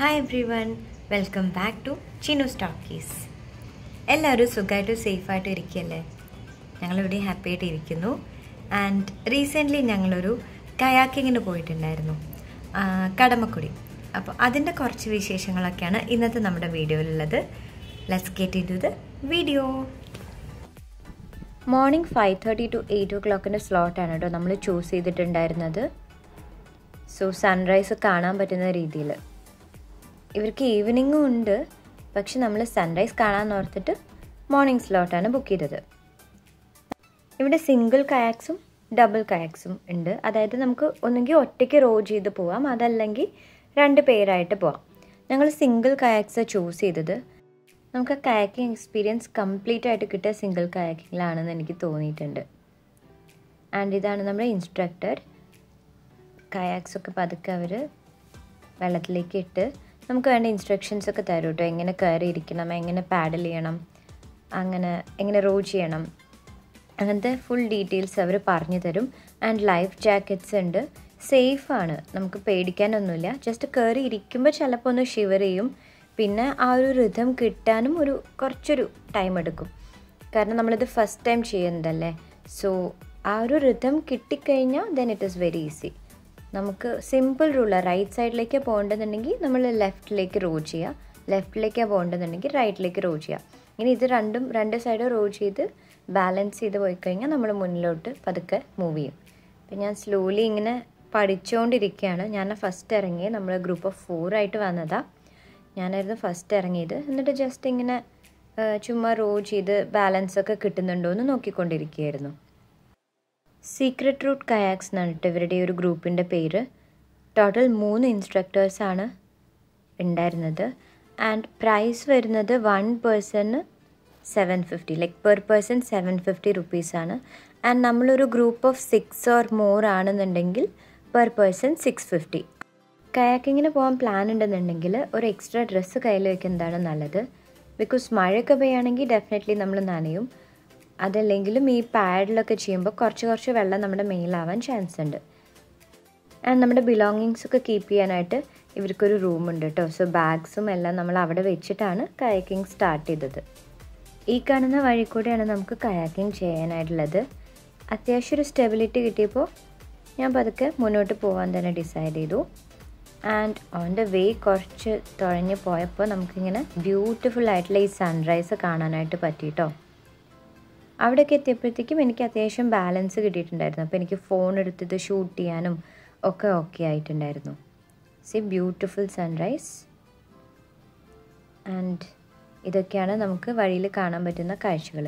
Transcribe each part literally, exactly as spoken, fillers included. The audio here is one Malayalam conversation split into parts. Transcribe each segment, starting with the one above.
Hi everyone, welcome back to Chinnustalkies. എല്ലാവരും സുഖമായിട്ട് സേഫായിട്ട് ഇരിക്കുകയല്ലേ? ഞങ്ങളിവിടെ ഹാപ്പി ആയിട്ട് ഇരിക്കുന്നു. ആൻഡ് റീസെൻ്റ്ലി ഞങ്ങളൊരു കയാക്കിങ്ങിന് പോയിട്ടുണ്ടായിരുന്നു, കടമക്കുടി. അപ്പോൾ അതിൻ്റെ കുറച്ച് വിശേഷങ്ങളൊക്കെയാണ് ഇന്നത്തെ നമ്മുടെ വീഡിയോയിലുള്ളത്. Let's get into the video. Morning five thirty to eight ഓ ക്ലോക്കിൻ്റെ സ്ലോട്ടാണ് കേട്ടോ നമ്മൾ ചൂസ് ചെയ്തിട്ടുണ്ടായിരുന്നത്. സോ സൺറൈസ് കാണാൻ പറ്റുന്ന രീതിയിൽ. ഇവർക്ക് ഈവനിങ്ങും ഉണ്ട്, പക്ഷെ നമ്മൾ സൺറൈസ് കാണാൻ ഓർത്തിട്ട് മോർണിംഗ് സ്ലോട്ടാണ് ബുക്ക് ചെയ്തത്. ഇവിടെ സിംഗിൾ കയാക്സും ഡബിൾ കയാക്സും ഉണ്ട്. അതായത് നമുക്ക് ഒന്നുകിൽ ഒറ്റയ്ക്ക് റോ ചെയ്ത് പോവാം, അതല്ലെങ്കിൽ രണ്ട് പേരായിട്ട് പോവാം. ഞങ്ങൾ സിംഗിൾ കയാക്സ് ചൂസ് ചെയ്തത്. നമുക്ക് ആ കയാക്കിംഗ് എക്സ്പീരിയൻസ് കംപ്ലീറ്റ് ആയിട്ട് കിട്ടിയ സിംഗിൾ കയാക്കിങ്ങിലാണെന്ന് എനിക്ക് തോന്നിയിട്ടുണ്ട്. ആൻഡ് ഇതാണ് നമ്മുടെ ഇൻസ്ട്രക്ടർ. കയാക്സൊക്കെ പതുക്കെ അവർ വെള്ളത്തിലേക്ക് ഇട്ട് നമുക്ക് വേണ്ട ഇൻസ്ട്രക്ഷൻസ് ഒക്കെ തരും കേട്ടോ. എങ്ങനെ കയറി ഇരിക്കണം, എങ്ങനെ പാഡൽ ചെയ്യണം, അങ്ങനെ എങ്ങനെ റോ ചെയ്യണം, അങ്ങനത്തെ ഫുൾ ഡീറ്റെയിൽസ് അവർ പറഞ്ഞു തരും. ആൻഡ് ലൈഫ് ജാക്കറ്റ്സ് ഉണ്ട്. സേഫാണ്, നമുക്ക് പേടിക്കാനൊന്നുമില്ല. ജസ്റ്റ് കയറി ഇരിക്കുമ്പോൾ ചിലപ്പോൾ ഒന്ന് ഷിവർ ചെയ്യും. പിന്നെ ആ ഒരു റിഥം കിട്ടാനും ഒരു കുറച്ചൊരു ടൈം എടുക്കും, കാരണം നമ്മളിത് ഫസ്റ്റ് ടൈം ചെയ്യുന്നതല്ലേ. സോ ആ ഒരു റിഥം കിട്ടിക്കഴിഞ്ഞാൽ then it is very easy. നമുക്ക് സിമ്പിൾ റൂളാണ്. റൈറ്റ് സൈഡിലേക്ക് പോകേണ്ടതുണ്ടെങ്കിൽ നമ്മൾ ലെഫ്റ്റിലേക്ക് റോ ചെയ്യുക, ലെഫ്റ്റിലേക്കാണ് പോകേണ്ടതുണ്ടെങ്കിൽ റൈറ്റിലേക്ക് റോ ചെയ്യുക. ഇനി ഇത് രണ്ടും രണ്ട് സൈഡ് റോ ചെയ്ത് ബാലൻസ് ചെയ്ത് പോയി കഴിഞ്ഞാൽ നമ്മൾ മുന്നിലോട്ട് പതുക്കെ മൂവ് ചെയ്യും. അപ്പം ഞാൻ സ്ലോലി ഇങ്ങനെ പഠിച്ചുകൊണ്ടിരിക്കുകയാണ്. ഞാൻ ഫസ്റ്റ് ഇറങ്ങിയത് നമ്മൾ ഗ്രൂപ്പ് ഓഫ് ഫോർ ആയിട്ട് വന്നതാണ്. ഞാനായിരുന്നു ഫസ്റ്റ് ഇറങ്ങിയത്. എന്നിട്ട് ജസ്റ്റ് ഇങ്ങനെ ചുമ്മാ റോ ചെയ്ത് ബാലൻസൊക്കെ കിട്ടുന്നുണ്ടോ എന്ന് നോക്കിക്കൊണ്ടിരിക്കുകയായിരുന്നു. സീക്രട്ട് റൂട്ട് കയാക്സ് എന്നാണ് കേട്ടോ ഇവരുടെ ഒരു ഗ്രൂപ്പിൻ്റെ പേര്. ടോട്ടൽ മൂന്ന് ഇൻസ്ട്രക്ടേഴ്സാണ് ഉണ്ടായിരുന്നത്. ആൻഡ് പ്രൈസ് വരുന്നത് one person seven fifty like per person seven fifty റുപ്പീസാണ്. ആൻഡ് നമ്മളൊരു group of six or more ആണെന്നുണ്ടെങ്കിൽ പെർ പേഴ്സൺ സിക്സ് ഫിഫ്റ്റി. കയാക്കിങ്ങിന് പോകാൻ പ്ലാൻ ഉണ്ടെന്നുണ്ടെങ്കിൽ ഒരു എക്സ്ട്രാ ഡ്രസ്സ് കയ്യിൽ വയ്ക്കുന്നതാണ് നല്ലത്. ബിക്കോസ് മഴയൊക്കെ പെയ്യുകയാണെങ്കിൽ ഡെഫിനറ്റ്ലി നമ്മൾ നനയും. അതല്ലെങ്കിലും ഈ പാഡിലൊക്കെ ചെയ്യുമ്പോൾ കുറച്ച് കുറച്ച് വെള്ളം നമ്മുടെ മേലാവാൻ ചാൻസ് ഉണ്ട്. ആൻഡ് നമ്മുടെ ബിലോങ്ങിങ്സ് ഒക്കെ കീപ്പ് ചെയ്യാനായിട്ട് ഇവർക്കൊരു റൂമുണ്ട് കേട്ടോ. സോ ബാഗ്സും എല്ലാം നമ്മൾ അവിടെ വെച്ചിട്ടാണ് കയാക്കിങ് സ്റ്റാർട്ട് ചെയ്തത്. ഈ കാണുന്ന വഴി കൂടെയാണ് നമുക്ക് കയാക്കിങ് ചെയ്യാനായിട്ടുള്ളത്. അത്യാവശ്യം ഒരു സ്റ്റെബിലിറ്റി കിട്ടിയപ്പോൾ ഞാൻ പതുക്കെ മുന്നോട്ട് പോകാൻ തന്നെ ഡിസൈഡ് ചെയ്തു. ആൻഡ് ഓൺ ദ വേ കുറച്ച് തുഴഞ്ഞ് പോയപ്പോൾ നമുക്കിങ്ങനെ ബ്യൂട്ടിഫുൾ ആയിട്ടുള്ള ഈ സൺറൈസ് കാണാനായിട്ട് പറ്റിയിട്ടോ. അവിടെയൊക്കെ എത്തിയപ്പോഴത്തേക്കും എനിക്ക് അത്യാവശ്യം ബാലൻസ് കിട്ടിയിട്ടുണ്ടായിരുന്നു. അപ്പോൾ എനിക്ക് ഫോൺ എടുത്തിട്ട് ഷൂട്ട് ചെയ്യാനും ഒക്കെ ഓക്കെ ആയിട്ടുണ്ടായിരുന്നു. C beautiful sunrise. ആൻഡ് ഇതൊക്കെയാണ് നമുക്ക് വഴിയിൽ കാണാൻ പറ്റുന്ന കാഴ്ചകൾ.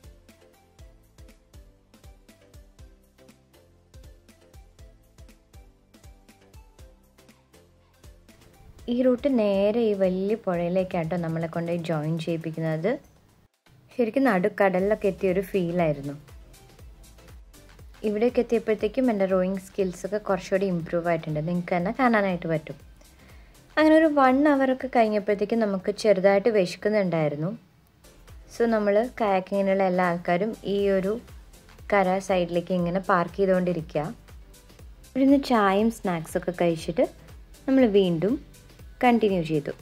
ഈ റൂട്ട് നേരെ ഈ വലിയ പുഴയിലേക്കാട്ടോ നമ്മളെ കൊണ്ട് ജോയിൻ ചെയ്യിപ്പിക്കുന്നത്. ശരിക്കും നടുക്കടലിലൊക്കെ എത്തിയൊരു ഫീലായിരുന്നു. ഇവിടേക്ക് എത്തിയപ്പോഴത്തേക്കും എൻ്റെ റോയിങ് സ്കിൽസൊക്കെ കുറച്ചുകൂടി ഇമ്പ്രൂവ് ആയിട്ടുണ്ട്. നിങ്ങൾക്ക് തന്നെ കാണാനായിട്ട് പറ്റും. അങ്ങനെ ഒരു വൺ അവറൊക്കെ കഴിഞ്ഞപ്പോഴത്തേക്കും നമുക്ക് ചെറുതായിട്ട് വിശക്കുന്നുണ്ടായിരുന്നു. സോ നമ്മൾ കയാക്കിങ്ങിനുള്ള എല്ലാ ആൾക്കാരും ഈ ഒരു കര സൈഡിലേക്ക് ഇങ്ങനെ പാർക്ക് ചെയ്തുകൊണ്ടിരിക്കുക. ഇവിടുന്ന് ചായയും സ്നാക്സൊക്കെ കഴിച്ചിട്ട് നമ്മൾ വീണ്ടും കണ്ടിന്യൂ ചെയ്തു.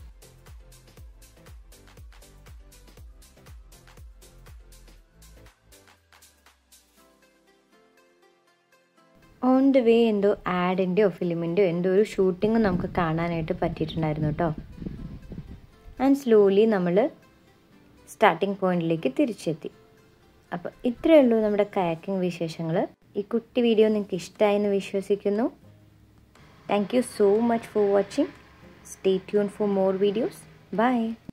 ഓൺ ദ വേ എന്തോ ആഡിൻ്റെയോ ഫിലിമിൻ്റെയോ എന്തോ ഒരു ഷൂട്ടിങ് നമുക്ക് കാണാനായിട്ട് പറ്റിയിട്ടുണ്ടായിരുന്നു കേട്ടോ. ആൻഡ് സ്ലോലി നമ്മൾ സ്റ്റാർട്ടിംഗ് പോയിന്റിലേക്ക് തിരിച്ചെത്തി. അപ്പോൾ ഇത്രയേ ഉള്ളൂ നമ്മുടെ കയാക്കിംഗ് വിശേഷങ്ങൾ. ഈ കുട്ടി വീഡിയോ നിങ്ങൾക്ക് ഇഷ്ടമായെന്ന് വിശ്വസിക്കുന്നു. Thank you so much for watching. Stay tune for more videos. By.